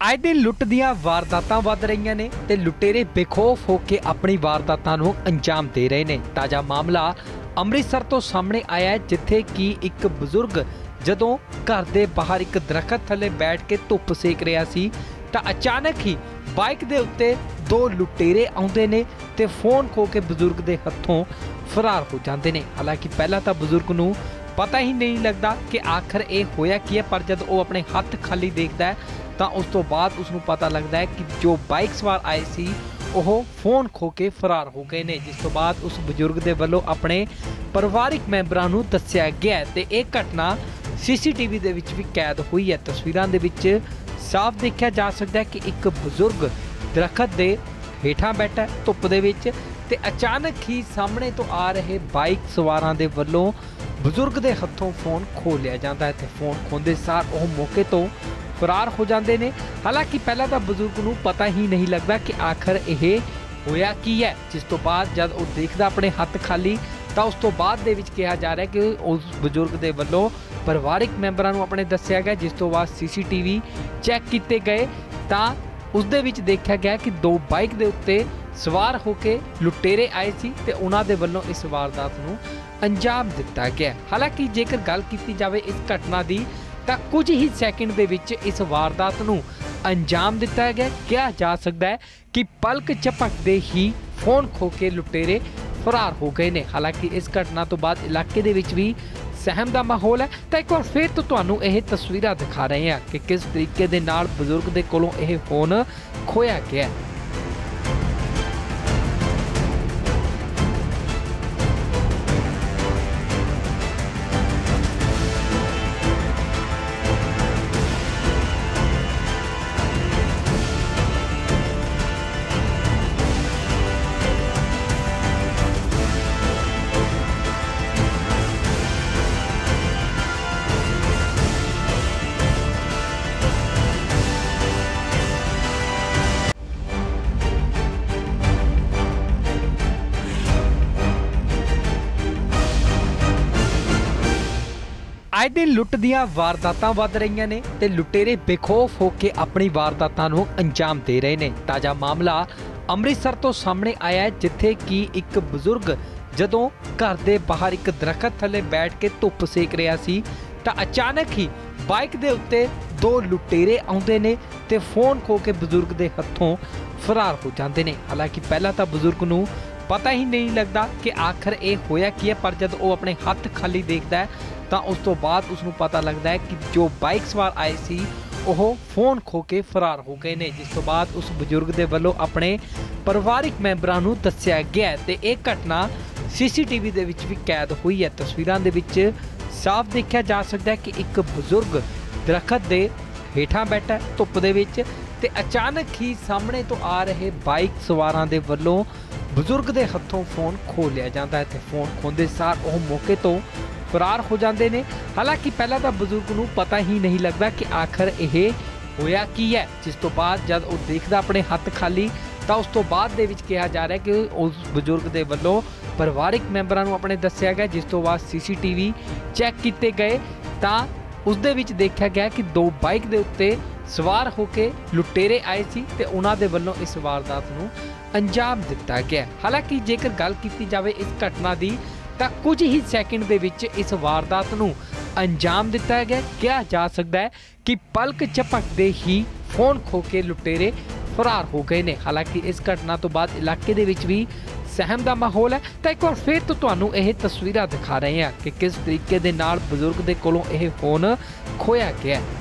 ਅੱਜ दिन लुੱਟ ਦੀਆਂ ਵਾਰਦਾਤਾਂ ਵੱਧ ਰਹੀਆਂ ਨੇ ਤੇ ਲੁਟੇਰੇ ਬੇਖੌਫ ਹੋ ਕੇ ਆਪਣੀ ਵਾਰਦਾਤਾਂ ਨੂੰ ਅੰਜਾਮ ਦੇ ਰਹੇ ਨੇ। ਤਾਜ਼ਾ ਮਾਮਲਾ ਅੰਮ੍ਰਿਤਸਰ ਤੋਂ ਸਾਹਮਣੇ ਆਇਆ ਹੈ, ਜਿੱਥੇ ਕਿ ਇੱਕ ਬਜ਼ੁਰਗ ਜਦੋਂ ਘਰ ਦੇ ਬਾਹਰ ਇੱਕ ਦਰਖਤ ਥੱਲੇ ਬੈਠ ਕੇ ਧੁੱਪ ਸੇਕ ਰਿਹਾ ਸੀ ਤਾਂ ਅਚਾਨਕ ਹੀ ਬਾਈਕ ਦੇ ਉੱਤੇ ਦੋ ਲੁਟੇਰੇ ਆਉਂਦੇ ਨੇ ਤੇ ਫੋਨ ਖੋ ਕੇ ਬਜ਼ੁਰਗ ਦੇ ਹੱਥੋਂ ਫਰਾਰ ਹੋ ਜਾਂਦੇ ਨੇ। ਹਾਲਾਂਕਿ ਪਹਿਲਾਂ ਤਾਂ ਬਜ਼ੁਰਗ ਨੂੰ ਪਤਾ ਹੀ नहीं लगता कि आखिर ये होया की है, पर जब वो अपने हथ खाली देखता है तो उस तो बाद उसनू पता लगता है कि जो बाइक सवार आए सी वो फोन खो के फरार हो गए ने। जिस तो बाद उस बजुर्ग दे वल्लों अपने परिवारिक मैंबरां नू दस्सिया गया ते एक घटना CCTV दे विच भी कैद हुई है। तस्वीरां दे विच साफ देखा जा सकता है कि एक बजुर्ग दरखत दे हेठां बैठा धुप दे विच ते अचानक ही सामने तो आ रहे बाइक सवारां दे वल्लों बजुर्ग के हथों फोन खो लिया जाता है। फोन खोंदे सार वो मौके तो फरार हो जाते हैं। हालांकि पहला तो बजुर्ग को पता ही नहीं लगता कि आखिर यह होया की है। जिस तो बाद जब वो देखता अपने हथ खाली तो उस तो बाद दे विच कहा जा रहा है कि उस बजुर्ग के वल्लों परिवारिक मैंबरां नूं अपने दस्सिया गया। जिस तो बाद CCTV चैक किए गए तो उस दे विच देखा गया कि दो बाइक के उत्ते सवार होके लुटेरे आए सी ते उन्हां दे वल्लों इस वारदात नूं अंजाम दिता गया। हालांकि जेकर गल की जाए इस घटना की तो कुछ ही सैकेंड दे विच इस वारदात नूं अंजाम दिता गया। कहा जा सकता है कि पलक झपकते ही फोन खो के लुटेरे फरार हो गए ने। हालांकि इस घटना तो बाद इलाके दे विच भी सहम का माहौल है। तो एक बार फिर तो तुहानूं यह तस्वीरां दिखा रहे हैं कि किस तरीके दे नाल बजुर्ग दे कोलों यह फोन खोया गया। ਅੱਜ दिन लुੱਟ ਦੀਆਂ ਵਾਰਦਾਤਾਂ ਵੱਧ ਰਹੀਆਂ ਨੇ ਤੇ ਲੁਟੇਰੇ ਬੇਖੌਫ ਹੋ ਕੇ ਆਪਣੀ ਵਾਰਦਾਤਾਂ ਨੂੰ ਅੰਜਾਮ ਦੇ ਰਹੇ ਨੇ। ਤਾਜ਼ਾ ਮਾਮਲਾ ਅੰਮ੍ਰਿਤਸਰ ਤੋਂ ਸਾਹਮਣੇ ਆਇਆ ਹੈ, ਜਿੱਥੇ ਕਿ ਇੱਕ ਬਜ਼ੁਰਗ ਜਦੋਂ ਘਰ ਦੇ ਬਾਹਰ ਇੱਕ ਦਰਖਤ ਥੱਲੇ ਬੈਠ ਕੇ ਧੁੱਪ ਸੇਕ ਰਿਹਾ ਸੀ ਤਾਂ ਅਚਾਨਕ ਹੀ ਬਾਈਕ ਦੇ ਉੱਤੇ ਦੋ ਲੁਟੇਰੇ ਆਉਂਦੇ ਨੇ ਤੇ ਫੋਨ ਖੋ ਕੇ ਬਜ਼ੁਰਗ ਦੇ ਹੱਥੋਂ ਫਰਾਰ ਹੋ ਜਾਂਦੇ ਨੇ। ਹਾਲਾਂਕਿ ਪਹਿਲਾਂ ਤਾਂ ਬਜ਼ੁਰਗ ਨੂੰ पता ही नहीं लगता कि आखिर ये होया की है, पर जब वो अपने हथ खाली देखता है तो उस तो बाद उसनू पता लगता है कि जो बाइक सवार आए सी वो फोन खो के फरार हो गए ने। जिस तो बाद उस बजुर्ग के वल्लों अपने परिवारिक मैंबरां नू दस्सिया गया ते एक घटना CCTV दे विच भी कैद हुई है। तस्वीरां दे विच साफ देखा जा सकता है कि एक बजुर्ग दरखत दे हेठां बैठा धुप दे विच ते अचानक ही सामने तो आ रहे बाइक सवारां दे वल्लों बजुर्ग के हथों फोन खो लिया जाता है। फोन खोंदे सार वो मौके तो फरार हो जाते हैं। हालांकि पहला तो बजुर्ग को पता ही नहीं लगता कि आखिर यह होया की है। जिस तो बाद जब वो देखता अपने हथ खाली तो उस तो बाद दे विच कहा जा रहा है कि उस बजुर्ग के वल्लों परिवारिक मैंबरां नूं अपने दस्सिया गया। जिस तो बाद CCTV चैक किए गए तो उस दे विच देखा गया कि दो बाइक के उत्ते सवार होके लुटेरे आए सी ते उन्हां दे वल्लों इस वारदात नूं अंजाम दिता गया। हालांकि जेकर गल की जाए इस घटना की तो कुछ ही सैकेंड दे विच इस वारदात नूं अंजाम दिता गया। कहा जा सकता है कि पलक झपकते ही फोन खो के लुटेरे फरार हो गए ने। हालांकि इस घटना तो बाद इलाके दे विच भी सहम का माहौल है। तो एक बार फिर तो तुहानूं यह तस्वीरां दिखा रहे हैं कि किस तरीके दे नाल बजुर्ग दे कोलों यह फोन खोया गया।